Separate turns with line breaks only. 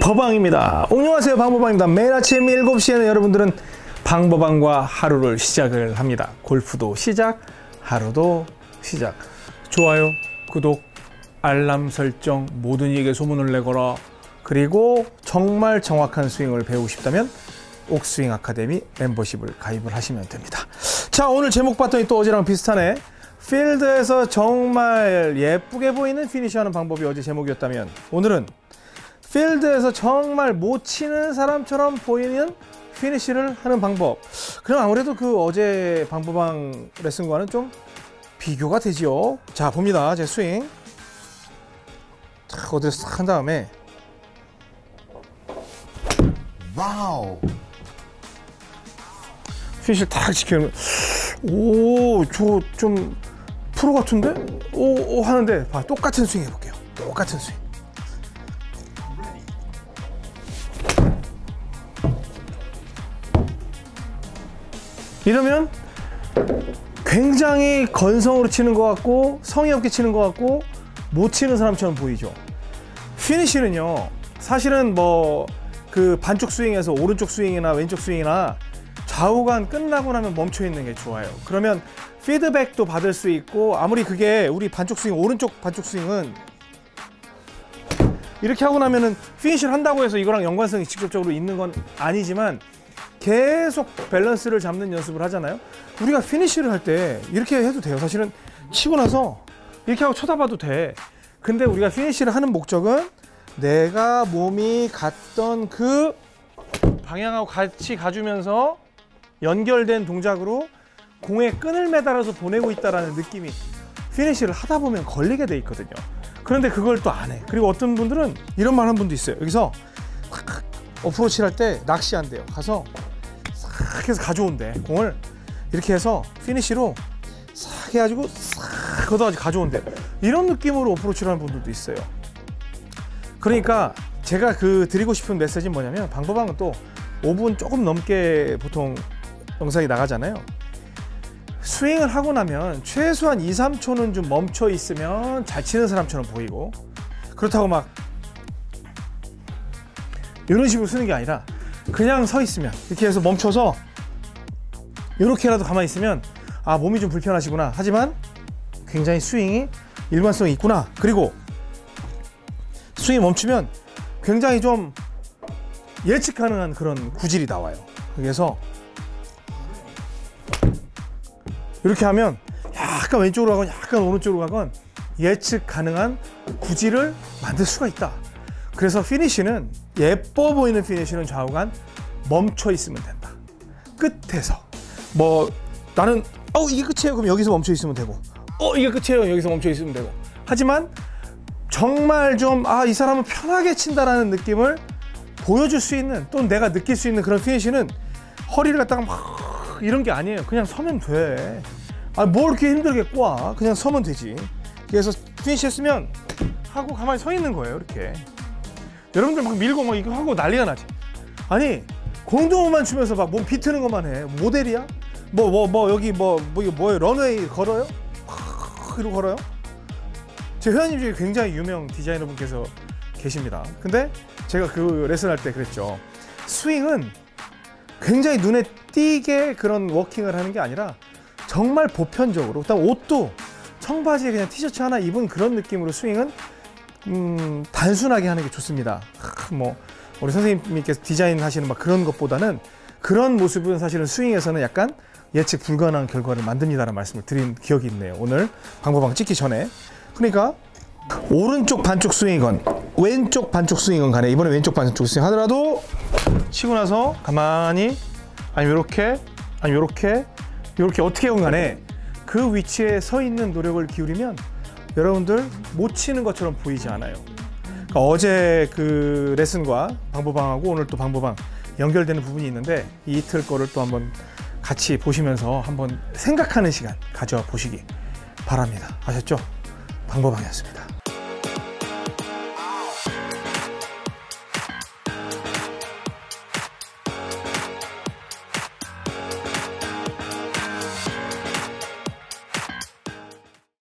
방법방입니다. 안녕하세요, 방법방입니다. 매일 아침 7시에는 여러분들은 방법방과 하루를 시작을 합니다. 골프도 시작, 하루도 시작. 좋아요, 구독, 알람 설정, 모든 이에게 소문을 내거라. 그리고 정말 정확한 스윙을 배우고 싶다면 옥스윙 아카데미 멤버십을 가입을 하시면 됩니다. 자, 오늘 제목 봤더니 또 어제랑 비슷하네. 필드에서 정말 예쁘게 보이는 피니시하는 방법이 어제 제목이었다면, 오늘은 필드에서 정말 못 치는 사람처럼 보이는 피니시를 하는 방법. 그럼 아무래도 그 어제 방법방 레슨과는 좀 비교가 되지요. 자, 봅니다. 제 스윙 탁 어디서 싹 한 다음에, 와우, 피니시를 탁 지키면, 오, 저 좀 프로 같은데? 오 하는데, 봐, 똑같은 스윙 해볼게요. 똑같은 스윙. 이러면 굉장히 건성으로 치는 것 같고 성의 없게 치는 것 같고 못 치는 사람처럼 보이죠. 피니시는요, 사실은 뭐 그 반쪽 스윙에서 오른쪽 스윙이나 왼쪽 스윙이나 좌우간 끝나고 나면 멈춰 있는 게 좋아요. 그러면 피드백도 받을 수 있고, 아무리 그게 우리 반쪽 스윙, 오른쪽 반쪽 스윙은 이렇게 하고 나면은 피니시를 한다고 해서 이거랑 연관성이 직접적으로 있는 건 아니지만, 계속 밸런스를 잡는 연습을 하잖아요. 우리가 피니시를 할 때 이렇게 해도 돼요. 사실은 치고 나서 이렇게 하고 쳐다봐도 돼. 근데 우리가 피니시를 하는 목적은 내가 몸이 갔던 그 방향하고 같이 가주면서 연결된 동작으로 공에 끈을 매달아서 보내고 있다는 느낌이 피니시를 하다 보면 걸리게 돼 있거든요. 그런데 그걸 또 안 해. 그리고 어떤 분들은 이런 말 한 분도 있어요. 여기서 어프로치를 할 때 낚시한대요. 가서 싹 해서 가져온대. 공을 이렇게 해서 피니시로 싹 해가지고 싹 걷어가지고 가져온대. 이런 느낌으로 어프로치를 하는 분들도 있어요. 그러니까 제가 드리고 싶은 메시지는 뭐냐면, 방법은 또 5분 조금 넘게 보통 영상이 나가잖아요. 스윙을 하고 나면 최소한 2, 3초는 좀 멈춰 있으면 잘 치는 사람처럼 보이고, 그렇다고 막 이런 식으로 쓰는 게 아니라 그냥 서 있으면, 이렇게 해서 멈춰서 이렇게라도 가만히 있으면, 아, 몸이 좀 불편하시구나, 하지만 굉장히 스윙이 일관성이 있구나, 그리고 스윙이 멈추면 굉장히 좀 예측 가능한 그런 구질이 나와요. 그래서 이렇게 하면 약간 왼쪽으로 가건 약간 오른쪽으로 가건 예측 가능한 구질을 만들 수가 있다. 그래서 피니시는, 예뻐 보이는 피니시는 좌우간 멈춰 있으면 된다. 끝에서 뭐 나는 이게 끝이에요, 그럼 여기서 멈춰 있으면 되고, 이게 끝이에요, 여기서 멈춰 있으면 되고. 하지만 정말 좀 이 사람은 편하게 친다라는 느낌을 보여줄 수 있는, 또는 내가 느낄 수 있는 그런 피니시는 허리를 갖다가 막 이런 게 아니에요. 그냥 서면 돼. 뭘 이렇게 힘들게 꼬아. 그냥 서면 되지. 그래서 피니시 했으면 하고 가만히 서 있는 거예요. 이렇게 여러분들 막 밀고 막 이거 하고 난리가 나지. 아니, 공동호만 추면서 막 몸 비트는 것만 해. 모델이야? 여기 이게 뭐예요? 런웨이 걸어요? 이러고 걸어요? 제 회원님 중에 굉장히 유명 디자이너 분께서 계십니다. 근데 제가 그 레슨 할 때 그랬죠. 스윙은 굉장히 눈에 띄게 그런 워킹을 하는 게 아니라 정말 보편적으로, 그다음 옷도 청바지에 그냥 티셔츠 하나 입은 그런 느낌으로 스윙은 단순하게 하는 게 좋습니다. 뭐 우리 선생님께서 디자인 하시는 막 그런 것보다는, 그런 모습은 사실은 스윙에서는 약간 예측 불가능한 결과를 만듭니다라는 말씀을 드린 기억이 있네요. 오늘 방법방 찍기 전에. 그러니까 오른쪽 반쪽 스윙이건 왼쪽 반쪽 스윙이건 간에, 이번에 왼쪽 반쪽 스윙 하더라도 치고 나서 가만히, 아니면 이렇게, 아니면 이렇게 어떻게든 간에 그 위치에 서 있는 노력을 기울이면 여러분들 못 치는 것처럼 보이지 않아요. 그러니까 어제 그 레슨과 방법방하고 오늘 또 방법방 연결되는 부분이 있는데, 이 이틀 거를 또 한번 같이 보시면서 한번 생각하는 시간 가져보시기 바랍니다. 아셨죠? 방법방이었습니다.